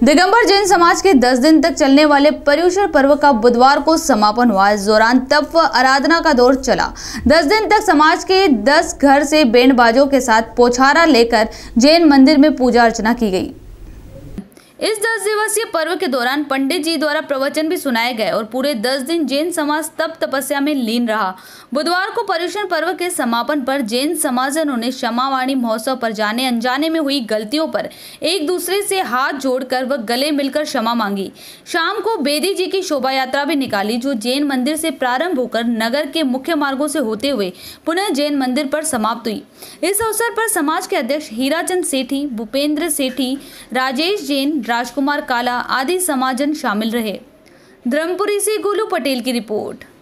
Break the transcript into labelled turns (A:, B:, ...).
A: दिगंबर जैन समाज के 10 दिन तक चलने वाले पर्युषण पर्व का बुधवार को समापन हुआ। इस दौरान तप व आराधना का दौर चला। 10 दिन तक समाज के 10 घर से बैंड बाजों के साथ पोछारा लेकर जैन मंदिर में पूजा अर्चना की गई। इस 10 दिवसीय पर्व के दौरान पंडित जी द्वारा प्रवचन भी सुनाए गए और पूरे 10 दिन जैन समाज तप तपस्या में लीन रहा। बुधवार को पर्युषण पर्व के समापन पर जैन समाजजनों ने क्षमावाणी महोत्सव पर जाने अनजाने में हुई गलतियों पर एक दूसरे से हाथ जोड़कर व गले मिलकर क्षमा मांगी। शाम को बेदी जी की शोभा यात्रा भी निकाली, जो जैन मंदिर से प्रारंभ होकर नगर के मुख्य मार्गों से होते हुए पुनः जैन मंदिर पर समाप्त हुई। इस अवसर पर समाज के अध्यक्ष हीराचंद सेठी, भूपेंद्र सेठी, राजेश जैन, राजकुमार काला आदि समाजजन शामिल रहे। धर्मपुरी से गोलू पटेल की रिपोर्ट।